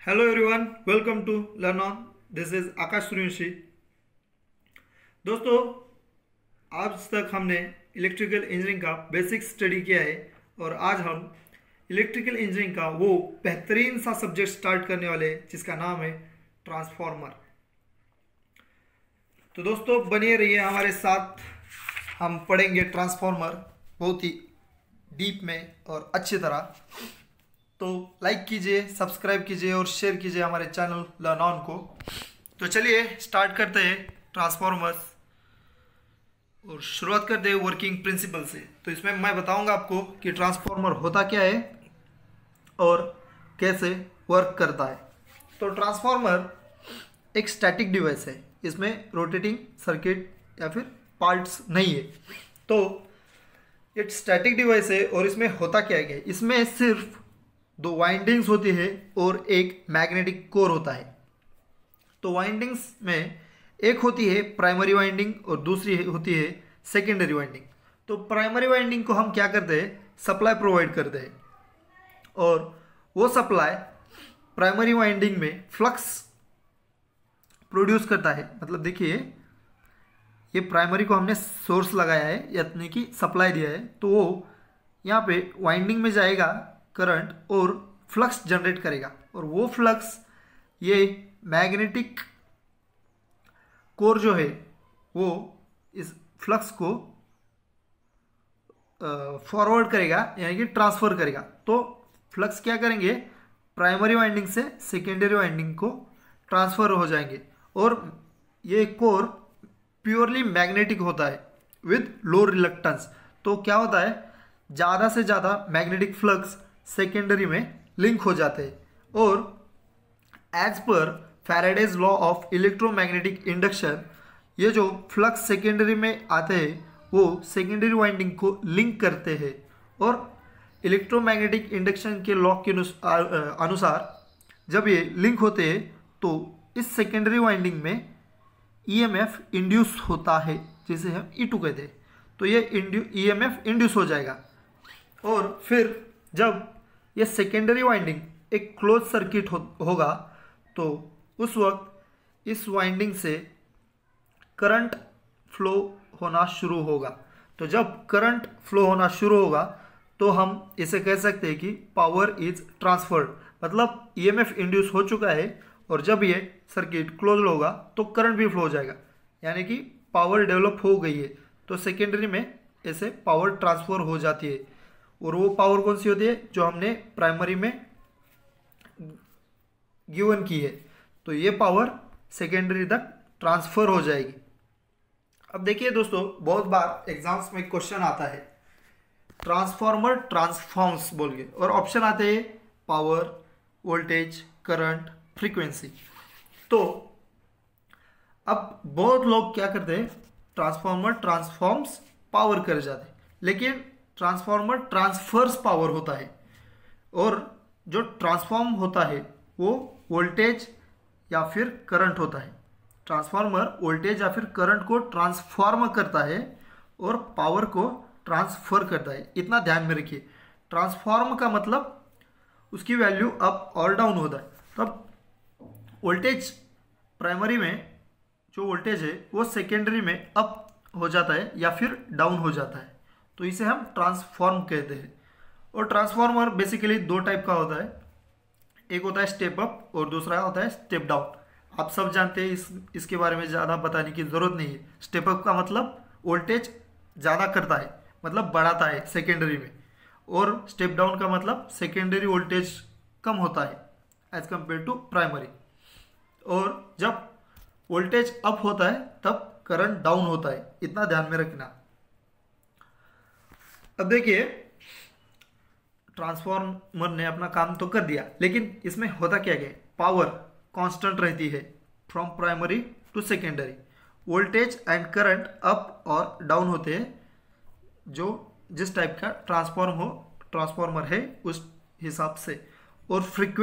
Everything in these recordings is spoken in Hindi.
Hello everyone, welcome to learn on. This is Akash Suryavanshi. दोस्तों, आज तक हमने इलेक्ट्रिकल इंजीनियरिंग का बेसिक स्टडी किया है और आज हम इलेक्ट्रिकल इंजीनियरिंग का वो बेहतरीन सा सब्जेक्ट स्टार्ट करने वाले हैं जिसका नाम है ट्रांसफार्मर। तो दोस्तों, बने रहिए हमारे साथ। हम पढ़ेंगे ट्रांसफार्मर बहुत ही डीप में और अच्छी तरह। तो लाइक कीजिए, सब्सक्राइब कीजिए और शेयर कीजिए हमारे चैनल लर्न ऑन को। तो चलिए स्टार्ट करते हैं ट्रांसफार्मर्स और शुरुआत करते हैं वर्किंग प्रिंसिपल से। तो इसमें मैं बताऊंगा आपको कि ट्रांसफार्मर होता क्या है और कैसे वर्क करता है। तो ट्रांसफार्मर एक स्टैटिक डिवाइस है, इसमें रोटेटिंग सर्किट या फिर पार्ट्स नहीं है। तो ये स्टैटिक डिवाइस है और इसमें होता क्या है, इसमें सिर्फ दो वाइंडिंग्स होती है और एक मैग्नेटिक कोर होता है। तो वाइंडिंग्स में एक होती है प्राइमरी वाइंडिंग और दूसरी होती है सेकेंडरी वाइंडिंग। तो प्राइमरी वाइंडिंग को हम क्या करते हैं, सप्लाई प्रोवाइड करते हैं और वो सप्लाई प्राइमरी वाइंडिंग में फ्लक्स प्रोड्यूस करता है। मतलब देखिए, ये प्राइमरी को हमने सोर्स लगाया है यानी कि सप्लाई दिया है, तो वो यहाँ पे वाइंडिंग में जाएगा करंट और फ्लक्स जनरेट करेगा और वो फ्लक्स ये मैग्नेटिक कोर जो है वो इस फ्लक्स को फॉरवर्ड करेगा यानी कि ट्रांसफर करेगा। तो फ्लक्स क्या करेंगे, प्राइमरी वाइंडिंग से सेकेंडरी वाइंडिंग को ट्रांसफर हो जाएंगे और ये कोर प्योरली मैग्नेटिक होता है विद लो रिलक्टेंस। तो क्या होता है, ज़्यादा से ज़्यादा मैग्नेटिक फ्लक्स सेकेंडरी में लिंक हो जाते हैं और as per Faraday's law of electromagnetic induction ये जो फ्लक्स सेकेंडरी में आते हैं वो सेकेंडरी वाइंडिंग को लिंक करते हैं और इलेक्ट्रोमैग्नेटिक इंडक्शन के लॉ के अनुसार जब ये लिंक होते हैं तो इस सेकेंडरी वाइंडिंग में ईएमएफ इंड्यूस होता है, जिसे हम E2 कहते हैं। तो ये ईएमएफ इंड्यूस हो जाएगा और फिर जब ये सेकेंडरी वाइंडिंग एक क्लोज सर्किट होगा तो उस वक्त इस वाइंडिंग से करंट फ्लो होना शुरू होगा। तो जब करंट फ्लो होना शुरू होगा तो हम इसे कह सकते हैं कि पावर इज ट्रांसफर्ड, मतलब ईएमएफ इंड्यूस हो चुका है और जब ये सर्किट क्लोज होगा तो करंट भी फ्लो हो जाएगा, यानी कि पावर डेवलप हो गई है। तो सेकेंडरी में ऐसे पावर ट्रांसफर हो जाती है और वो पावर कौन सी होती है, जो हमने प्राइमरी में गिवन की है। तो ये पावर सेकेंडरी तक ट्रांसफर हो जाएगी। अब देखिए दोस्तों, बहुत बार एग्जाम्स में क्वेश्चन आता है ट्रांसफार्मर ट्रांसफॉर्म्स बोल के और ऑप्शन आते हैं पावर, वोल्टेज, करंट, फ्रीक्वेंसी। तो अब बहुत लोग क्या करते हैं, ट्रांसफार्मर ट्रांसफॉर्म्स पावर कर जाते हैं, लेकिन ट्रांसफार्मर ट्रांसफर्स पावर होता है और जो ट्रांसफॉर्म होता है वो वोल्टेज या फिर करंट होता है। ट्रांसफार्मर वोल्टेज या फिर करंट को ट्रांसफॉर्म करता है और पावर को ट्रांसफर करता है। इतना ध्यान में रखिए, ट्रांसफॉर्म का मतलब उसकी वैल्यू अप और डाउन होता है। तब वोल्टेज प्राइमरी में जो वोल्टेज है वो सेकेंडरी में अप हो जाता है या फिर डाउन हो जाता है, तो इसे हम ट्रांसफॉर्म कहते हैं। और ट्रांसफार्मर बेसिकली दो टाइप का होता है, एक होता है स्टेप अप और दूसरा होता है स्टेप डाउन। आप सब जानते हैं, इसके बारे में ज़्यादा बताने की ज़रूरत नहीं है। स्टेप अप का मतलब वोल्टेज ज़्यादा करता है, मतलब बढ़ाता है सेकेंडरी में, और स्टेप डाउन का मतलब सेकेंडरी वोल्टेज कम होता है एज कम्पेयर टू प्राइमरी। और जब वोल्टेज अप होता है तब करंट डाउन होता है, इतना ध्यान में रखना। अब देखिए, ट्रांसफार्मर ने अपना काम तो कर दिया, लेकिन इसमें होता क्या है, पावर कांस्टेंट रहती है from primary to secondary. Voltage and current up और डाउन होते हैं जो जिस टाइप का ट्रांसफार्मर है उस हिसाब से। और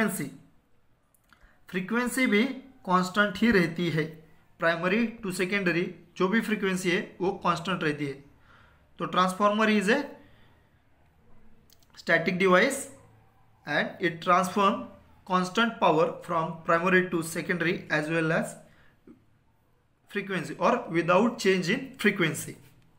फ्रीक्वेंसी भी कांस्टेंट ही रहती है, प्राइमरी टू सेकेंडरी जो भी फ्रीक्वेंसी है वो कांस्टेंट रहती है। तो transformer is a static device and it transform constant power from primary to secondary as well as frequency or without change in frequency.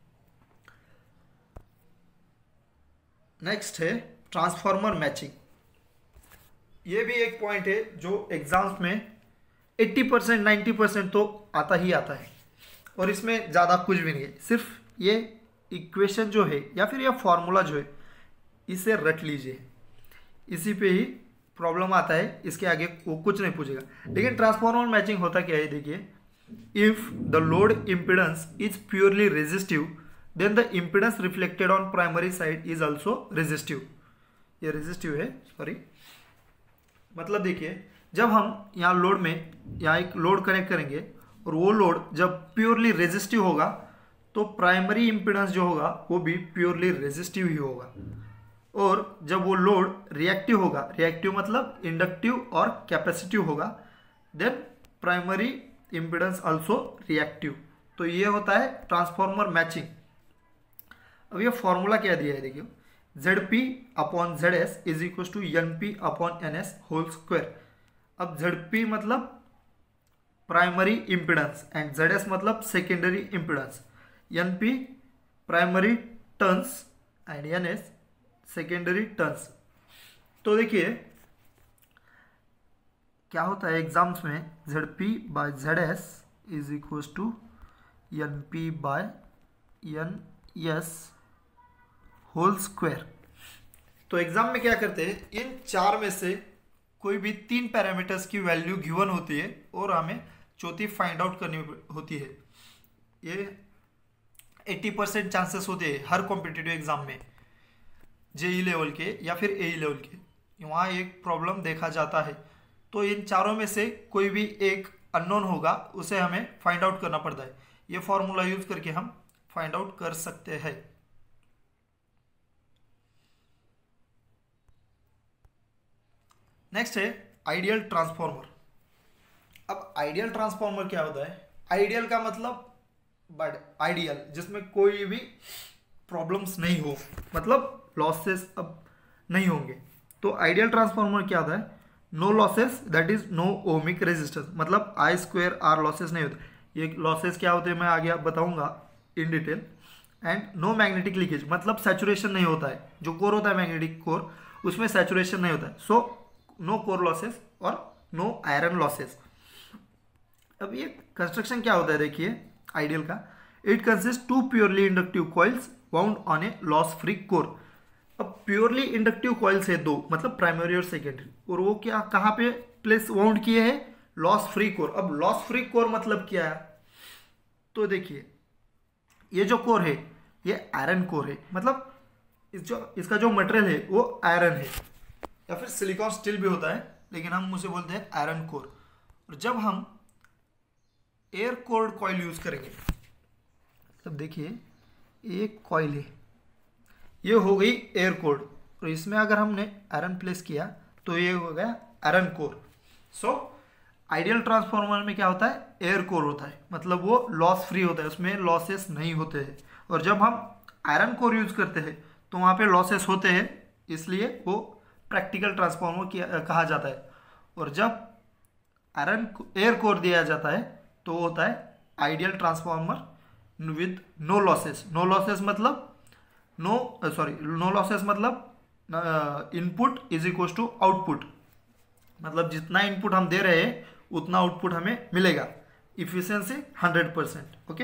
Next है ट्रांसफॉर्मर मैचिंग। ये भी एक पॉइंट है जो एग्जाम्स में 80% 90% तो आता ही आता है और इसमें ज़्यादा कुछ भी नहीं है, सिर्फ ये इक्वेशन जो है या फिर यह फॉर्मूला जो है इसे रट लीजिए, इसी पे ही प्रॉब्लम आता है, इसके आगे वो कुछ नहीं पूछेगा। लेकिन ट्रांसफॉर्मर मैचिंग होता क्या है, देखिए, if the load impedance is purely resistive then the impedance reflected on primary side is also resistive. ये रेजिस्टिव है, सॉरी, मतलब देखिए, जब हम यहाँ लोड में यहाँ एक लोड कनेक्ट करेंगे और वो लोड जब प्योरली रेजिस्टिव होगा तो प्राइमरी इम्पिडेंस जो होगा वो भी प्योरली रेजिस्टिव ही होगा। और जब वो लोड रिएक्टिव होगा, रिएक्टिव मतलब इंडक्टिव और कैपेसिटिव होगा, then primary impedance also reactive. तो ये होता है ट्रांसफॉर्मर मैचिंग। अब ये फॉर्मूला क्या दिया है, देखिए, ZP upon ZS is equal to NP upon NS whole square. अब ZP मतलब प्राइमरी इम्पिडेंस एंड ZS मतलब secondary impedance, NP primary turns and NS secondary turns. तो देखिए क्या होता है एग्जाम्स में, ZP by ZS is equal to NP by NS whole square. तो एग्जाम में क्या करते हैं, इन चार में से कोई भी 3 पैरामीटर्स की वैल्यू गिवन होती है और हमें चौथी फाइंड आउट करनी होती है। ये 80% चांसेस होते हैं हर कॉम्पिटिटिव एग्जाम में, JEE लेवल के या फिर AE लेवल के, वहाँ एक प्रॉब्लम देखा जाता है। तो इन चारों में से कोई भी एक अननोन होगा, उसे हमें फाइंड आउट करना पड़ता है। ये फॉर्मूला यूज करके हम फाइंड आउट कर सकते हैं। नेक्स्ट है आइडियल ट्रांसफॉर्मर। अब आइडियल ट्रांसफॉर्मर क्या होता है, आइडियल का मतलब बट आइडियल जिसमें कोई भी प्रॉब्लम्स नहीं हो, मतलब लॉसेस अब नहीं होंगे। तो आइडियल ट्रांसफॉर्मर क्या होता है, no losses, that is no ohmic resistance, मतलब I2R लॉसेस नहीं होते। ये लॉसेस क्या होते हैं मैं आगे आप बताऊंगा in detail. And no magnetic leakage, मतलब सैचुरेशन नहीं होता है, जो कोर होता है मैग्नेटिक कोर उसमें सैचुरेशन नहीं होता है। सो नो कोर लॉसेस और नो आयरन लॉसेस। अब ये कंस्ट्रक्शन क्या होता है, देखिए आइडियल का, it consist 2 purely inductive coils wound on a loss free core. अब प्योरली इंडक्टिव कॉइल्स है 2, मतलब प्राइमरी और सेकेंडरी, और वो क्या कहाँ पे प्लेस वाउंड किए हैं, लॉस फ्री कोर। अब लॉस फ्री कोर मतलब क्या है, तो देखिए ये जो कोर है ये आयरन कोर है, मतलब इसका जो मटेरियल है वो आयरन है या फिर सिलिकॉन स्टील भी होता है, लेकिन हम उसे बोलते हैं आयरन कोर। और जब हम एयर कोर्ड कॉइल यूज करेंगे, तब देखिए एक कॉइल है, ये हो गई एयर कोर्ड, और इसमें अगर हमने आयरन प्लेस किया तो ये हो गया iron core. So ideal transformer में क्या होता है, एयर कोर होता है, मतलब वो लॉस फ्री होता है, उसमें लॉसेस नहीं होते हैं। और जब हम आयरन कोर यूज करते हैं तो वहाँ पे लॉसेस होते हैं, इसलिए वो प्रैक्टिकल ट्रांसफॉर्मर कहा जाता है। और जब आयरन एयर कोर दिया जाता है तो वो होता है ideal transformer with no losses. No losses मतलब नो लॉसेस मतलब input is equal to output, मतलब जितना इनपुट हम दे रहे हैं उतना आउटपुट हमें मिलेगा। इफिशियंसी 100%। ओके,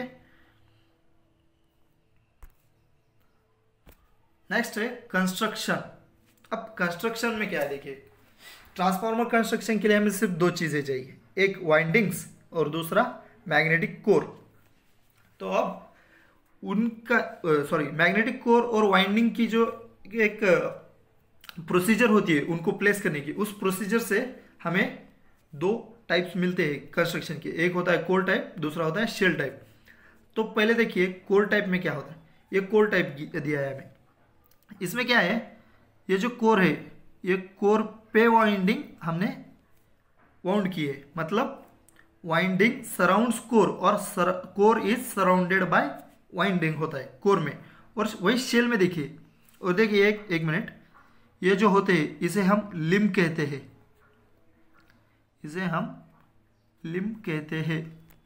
नेक्स्ट है कंस्ट्रक्शन। अब कंस्ट्रक्शन में क्या है, देखिए ट्रांसफॉर्मर कंस्ट्रक्शन के लिए हमें सिर्फ 2 चीजें चाहिए, एक वाइंडिंग्स और दूसरा मैग्नेटिक कोर। तो अब उनका मैग्नेटिक कोर और वाइंडिंग की जो एक प्रोसीजर होती है उनको प्लेस करने की, उस प्रोसीजर से हमें 2 टाइप्स मिलते हैं कंस्ट्रक्शन के, एक होता है कोर टाइप, दूसरा होता है शेल टाइप। तो पहले देखिए कोर टाइप में क्या होता है, ये कोर टाइप दिया है हमें। इसमें क्या है, ये जो कोर है ये कोर पे वाइंडिंग हमने वाउंड की है, मतलब वाइंडिंग सराउंड्स कोर और core is surrounded by winding होता है कोर में। और वही शेल में देखिए, और देखिए एक मिनट, ये जो होते हैं इसे हम लिम्ब कहते हैं, इसे हम लिम्ब कहते हैं,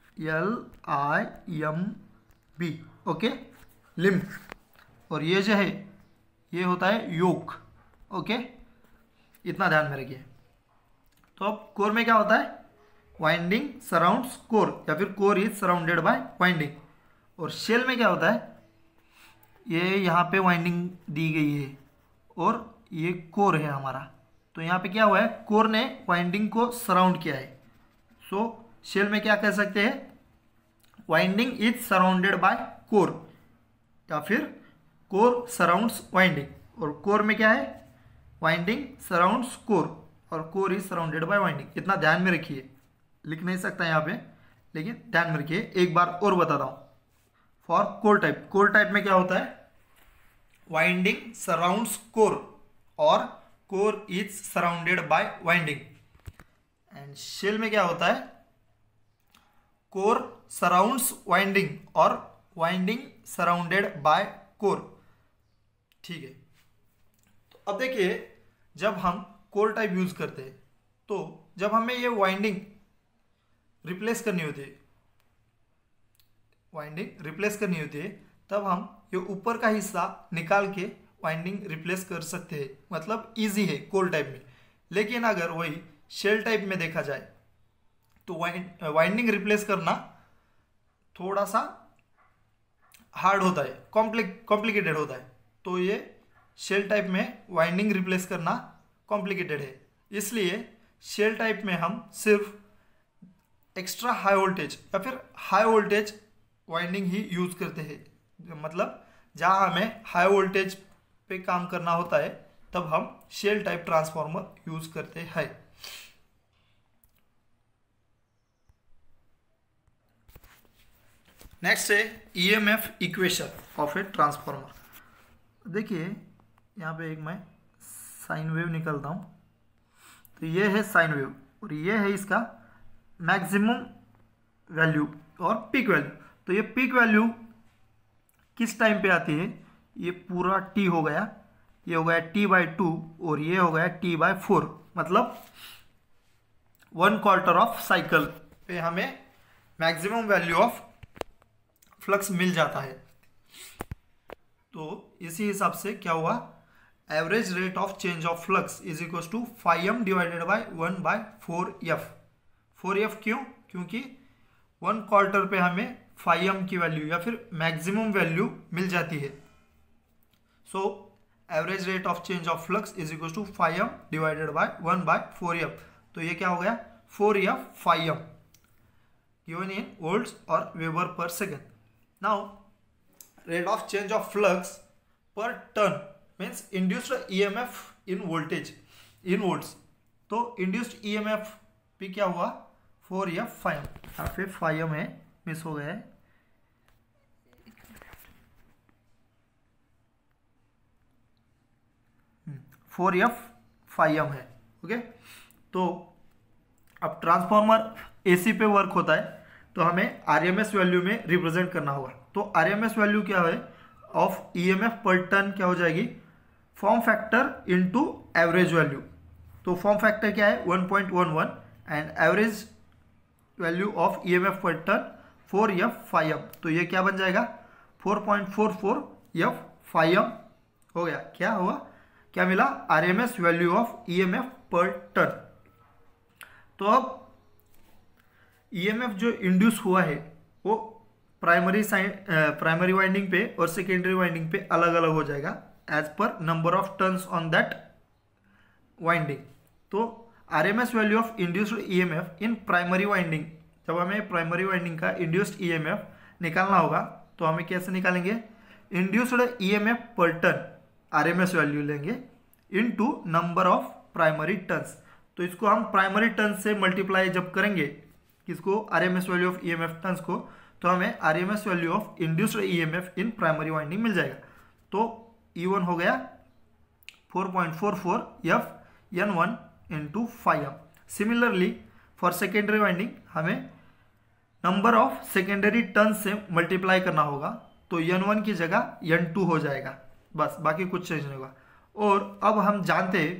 LIMB, ओके, लिम्ब। और ये जो है ये होता है योक, ओके, इतना ध्यान में रखिए। तो अब कोर में क्या होता है, वाइंडिंग सराउंड्स कोर, या फिर core is surrounded by winding. और शेल में क्या होता है, ये यहाँ पे वाइंडिंग दी गई है और ये कोर है हमारा, तो यहाँ पे क्या हुआ है, कोर ने वाइंडिंग को सराउंड किया है। सो शेल में क्या कह सकते हैं, winding is surrounded by core, या फिर कोर सराउंड्स वाइंडिंग। और कोर में क्या है, वाइंडिंग सराउंड्स कोर, और core is surrounded by winding. इतना ध्यान में रखिए, लिख नहीं सकता यहाँ पे, लेकिन ध्यान में रखिए। एक बार और बताता हूँ, for core type, core type में क्या होता है, वाइंडिंग सराउंड्स कोर और core is surrounded by winding. And shell में क्या होता है, कोर सराउंड्स वाइंडिंग और वाइंडिंग सराउंडेड बाय कोर, ठीक है। तो अब देखिए, जब हम कोर टाइप यूज करते हैं, तो जब हमें ये वाइंडिंग रिप्लेस करनी होती है, वाइंडिंग रिप्लेस करनी होती है, तब हम ये ऊपर का हिस्सा निकाल के वाइंडिंग रिप्लेस कर सकते हैं, मतलब इजी है कोर टाइप में। लेकिन अगर वही शेल टाइप में देखा जाए तो वाइंडिंग रिप्लेस करना थोड़ा सा हार्ड होता है, कॉम्प्लिकेटेड होता है। तो ये शेल टाइप में वाइंडिंग रिप्लेस करना कॉम्प्लिकेटेड है, इसलिए शेल टाइप में हम सिर्फ एक्स्ट्रा हाई वोल्टेज या फिर हाई वोल्टेज वाइंडिंग ही यूज करते हैं। मतलब जहाँ हमें हाई वोल्टेज पे काम करना होता है, तब हम शेल टाइप ट्रांसफार्मर यूज करते हैं। नेक्स्ट है EMF equation of a transformer. देखिए यहाँ पे एक मैं साइन वेव निकलता हूँ, तो ये है साइन वेव और ये है इसका मैक्सिमम वैल्यू और पीक वैल्यू। तो ये पीक वैल्यू किस टाइम पे आती है, ये पूरा टी हो गया, ये हो गया T/2 और ये हो गया T/4, मतलब 1/4 ऑफ साइकिल पे हमें मैक्सिमम वैल्यू ऑफ फ्लक्स मिल जाता है। तो इसी हिसाब से क्या हुआ, average rate of change of flux is equal to φm divided by 1/4f। 4f क्यों, क्योंकि 1/4 पे हमें φm की वैल्यू या फिर मैक्सिमम वैल्यू मिल जाती है। So average rate of change of flux is equal to φm divided by 1/4f। तो ये क्या हो गया, 4f φm given in volts or Weber per second. Now rate of change of flux per turn means induced EMF in voltage in volts। तो induced EMF भी क्या हुआ, 4f φm। यहाँ पे φm है, मिस हो गया है, फोर एफ φm है, ओके। तो अब ट्रांसफार्मर एसी पे वर्क होता है, तो हमें आरएमएस वैल्यू में रिप्रेजेंट करना होगा। तो आरएमएस वैल्यू क्या है ऑफ ईएमएफ पर टर्न, क्या हो जाएगी, form factor into average value. तो फॉर्म फैक्टर क्या है 1.11 and average value of EMF per turn 4f φm। तो ये क्या बन जाएगा 4.44f φm हो गया। क्या हुआ, क्या मिला, RMS value of EMF per turn. तो अब ईएमएफ जो इंड्यूस हुआ है वो प्राइमरी वाइंडिंग पे और सेकेंडरी वाइंडिंग पे अलग अलग हो जाएगा as per number of turns on that winding. तो RMS value of induced EMF in primary winding, जब हमें प्राइमरी वाइंडिंग का इंड्यूस्ड ईएमएफ निकालना होगा तो हमें कैसे निकालेंगे, induced EMF per turn RMS value लेंगे into number of primary turns. तो इसको हम प्राइमरी टर्न से मल्टीप्लाई जब करेंगे किसको, RMS value of EMF turns को, तो हमें RMS value of induced EMF in primary winding मिल जाएगा। तो E1 हो गया 4.44 f N1 into φm। Similarly for secondary winding हमें नंबर ऑफ सेकेंडरी टर्न से मल्टीप्लाई करना होगा, तो N1 की जगह N2 हो जाएगा, बस बाकी कुछ चेंज नहीं होगा। और अब हम जानते हैं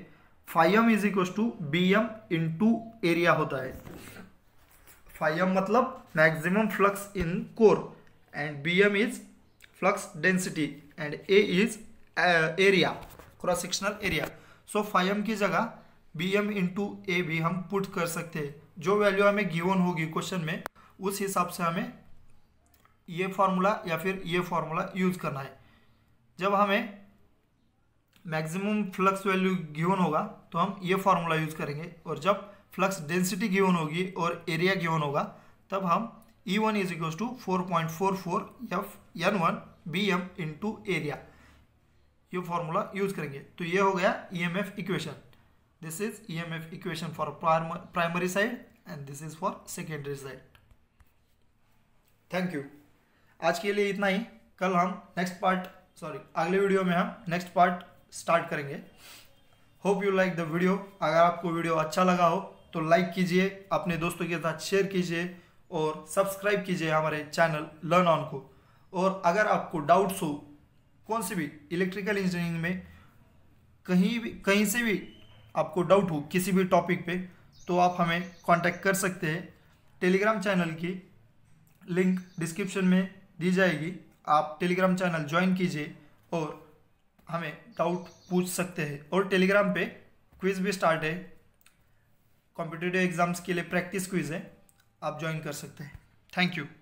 phi M is equal to B M into area होता है। फाई एम मतलब maximum flux in core and B M is flux density and A is area, cross sectional area. So phi M की जगह बी एम इंटू ए भी हम पुट कर सकते हैं। जो वैल्यू हमें गिवन होगी क्वेश्चन में उस हिसाब से हमें ये फॉर्मूला या फिर ये फॉर्मूला यूज करना है। जब हमें मैक्सिमम फ्लक्स वैल्यू गिवन होगा तो हम ये फॉर्मूला यूज करेंगे, और जब फ्लक्स डेंसिटी गिवन होगी और एरिया गिवन होगा तब हम E1 is equal to 4.44 F N1 BM into area, ये फॉर्मूला यूज करेंगे। तो ये हो गया EMF equation. This is EMF equation for primary side and this is for secondary side. Thank you. आज के लिए इतना ही। कल हम अगले वीडियो में हम नेक्स्ट पार्ट स्टार्ट करेंगे। Hope you like the video. अगर आपको वीडियो अच्छा लगा हो तो लाइक कीजिए, अपने दोस्तों के साथ शेयर कीजिए और सब्सक्राइब कीजिए हमारे चैनल लर्न ऑन को। और अगर आपको डाउट्स हो कौन सी भी इलेक्ट्रिकल इंजीनियरिंग में कहीं से भी आपको डाउट हो किसी भी टॉपिक पे, तो आप हमें कांटेक्ट कर सकते हैं। टेलीग्राम चैनल की लिंक डिस्क्रिप्शन में दी जाएगी, आप टेलीग्राम चैनल ज्वाइन कीजिए और हमें डाउट पूछ सकते हैं। और टेलीग्राम पे क्विज भी स्टार्ट है, कॉम्पिटिटिव एग्जाम्स के लिए प्रैक्टिस क्विज है, आप ज्वाइन कर सकते हैं। Thank you.